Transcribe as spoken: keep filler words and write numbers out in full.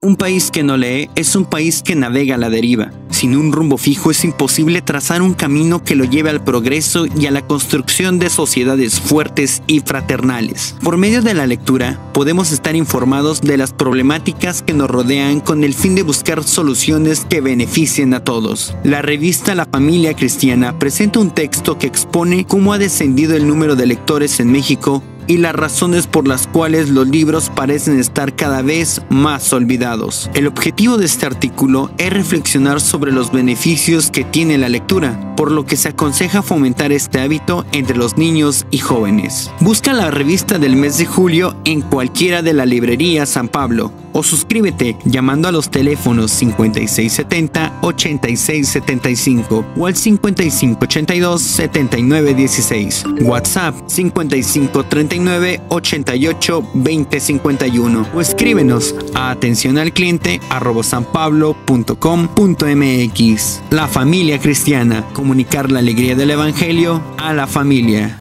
Un país que no lee es un país que navega a la deriva. Sin un rumbo fijo es imposible trazar un camino que lo lleve al progreso y a la construcción de sociedades fuertes y fraternales. Por medio de la lectura, podemos estar informados de las problemáticas que nos rodean con el fin de buscar soluciones que beneficien a todos. La revista La Familia Cristiana presenta un texto que expone cómo ha descendido el número de lectores en México y las razones por las cuales los libros parecen estar cada vez más olvidados. El objetivo de este artículo es reflexionar sobre los beneficios que tiene la lectura, por lo que se aconseja fomentar este hábito entre los niños y jóvenes. Busca la revista del mes de julio en cualquiera de la librería San Pablo o suscríbete llamando a los teléfonos cincuenta y seis setenta, ochenta y seis setenta y cinco o al cincuenta y cinco ochenta y dos, setenta y nueve dieciséis, WhatsApp cincuenta y cinco treinta y nueve, ochenta y ocho, veinte cincuenta y uno o escríbenos a atención al cliente arroba sanpablo punto com punto mx. La Familia Cristiana, comunicar la alegría del Evangelio a la familia.